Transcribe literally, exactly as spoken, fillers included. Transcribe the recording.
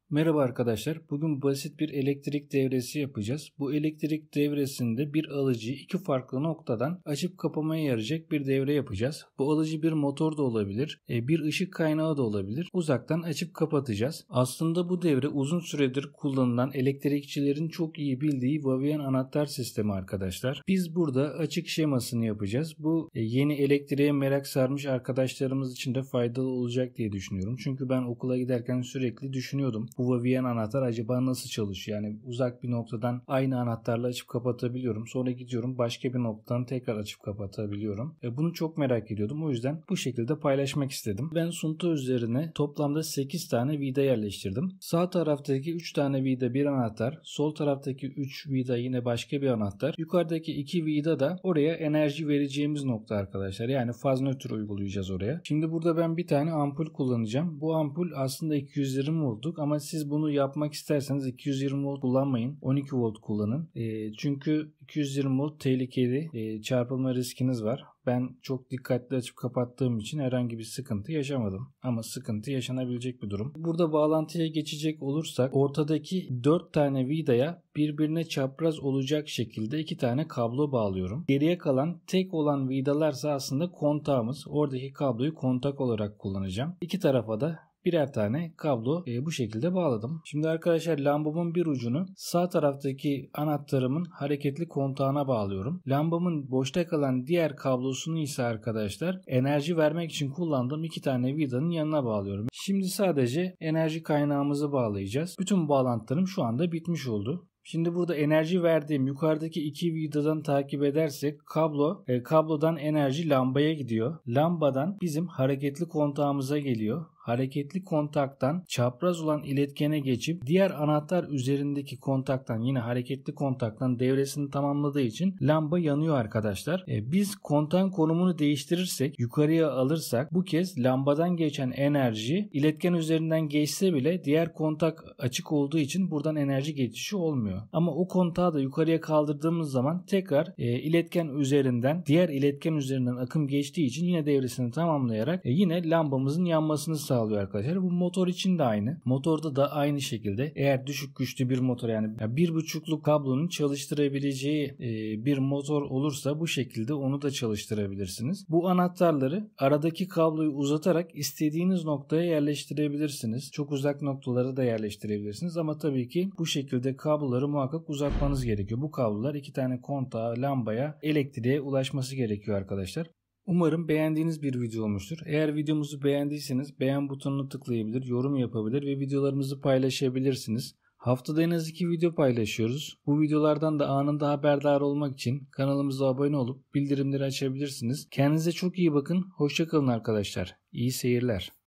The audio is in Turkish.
Merhaba arkadaşlar. Bugün basit bir elektrik devresi yapacağız. Bu elektrik devresinde bir alıcıyı iki farklı noktadan açıp kapamaya yarayacak bir devre yapacağız. Bu alıcı bir motor da olabilir, bir ışık kaynağı da olabilir. Uzaktan açıp kapatacağız. Aslında bu devre uzun süredir kullanılan elektrikçilerin çok iyi bildiği Vavian anahtar sistemi arkadaşlar. Biz burada açık şemasını yapacağız. Bu yeni elektriğe merak sarmış arkadaşlarımız için de faydalı olacak diye düşünüyorum. Çünkü ben okula giderken sürekli düşünüyordum. Bu Vavian anahtar acaba nasıl çalışıyor? Yani uzak bir noktadan aynı anahtarla açıp kapatabiliyorum. Sonra gidiyorum başka bir noktadan tekrar açıp kapatabiliyorum. E bunu çok merak ediyordum. O yüzden bu şekilde paylaşmak istedim. Ben sunta üzerine toplamda sekiz tane vida yerleştirdim. Sağ taraftaki üç tane vida bir anahtar. Sol taraftaki üç vida yine başka bir anahtar. Yukarıdaki iki vida da oraya enerji vereceğimiz nokta arkadaşlar. Yani faz nötr uygulayacağız oraya. Şimdi burada ben bir tane ampul kullanacağım. Bu ampul aslında iki yüz yirmi voltluk ama siz bunu yapmak isterseniz iki yüz yirmi volt kullanmayın. on iki volt kullanın. E, çünkü iki yüz yirmi volt tehlikeli. E, çarpılma riskiniz var. Ben çok dikkatli açıp kapattığım için herhangi bir sıkıntı yaşamadım. Ama sıkıntı yaşanabilecek bir durum. Burada bağlantıya geçecek olursak ortadaki dört tane vidaya birbirine çapraz olacak şekilde iki tane kablo bağlıyorum. Geriye kalan tek olan vidalarsa aslında kontağımız. Oradaki kabloyu kontak olarak kullanacağım. İki tarafa da birer tane kablo e, bu şekilde bağladım. Şimdi arkadaşlar lambamın bir ucunu sağ taraftaki anahtarımın hareketli kontağına bağlıyorum. Lambamın boşta kalan diğer kablosunu ise arkadaşlar enerji vermek için kullandığım iki tane vidanın yanına bağlıyorum. Şimdi sadece enerji kaynağımızı bağlayacağız. Bütün bağlantılarım şu anda bitmiş oldu. Şimdi burada enerji verdiğim yukarıdaki iki vidadan takip edersek kablo e, kablodan enerji lambaya gidiyor. Lambadan bizim hareketli kontağımıza geliyor. Hareketli kontaktan çapraz olan iletkene geçip diğer anahtar üzerindeki kontaktan yine hareketli kontaktan devresini tamamladığı için lamba yanıyor arkadaşlar. E, biz kontağın konumunu değiştirirsek yukarıya alırsak bu kez lambadan geçen enerji iletken üzerinden geçse bile diğer kontak açık olduğu için buradan enerji geçişi olmuyor. Ama o kontağı da yukarıya kaldırdığımız zaman tekrar e, iletken üzerinden diğer iletken üzerinden akım geçtiği için yine devresini tamamlayarak e, yine lambamızın yanmasını sağlıyor arkadaşlar. Bu motor için de aynı. Motorda da aynı şekilde eğer düşük güçlü bir motor yani bir buçukluk kablonun çalıştırabileceği e, bir motor olursa bu şekilde onu da çalıştırabilirsiniz. Bu anahtarları aradaki kabloyu uzatarak istediğiniz noktaya yerleştirebilirsiniz. Çok uzak noktalara da yerleştirebilirsiniz ama tabii ki bu şekilde kabloları muhakkak uzatmanız gerekiyor. Bu kablolar iki tane kontağa, lambaya, elektriğe ulaşması gerekiyor arkadaşlar. Umarım beğendiğiniz bir video olmuştur. Eğer videomuzu beğendiyseniz beğen butonuna tıklayabilir, yorum yapabilir ve videolarımızı paylaşabilirsiniz. Haftada en az iki video paylaşıyoruz. Bu videolardan da anında haberdar olmak için kanalımıza abone olup bildirimleri açabilirsiniz. Kendinize çok iyi bakın. Hoşça kalın arkadaşlar. İyi seyirler.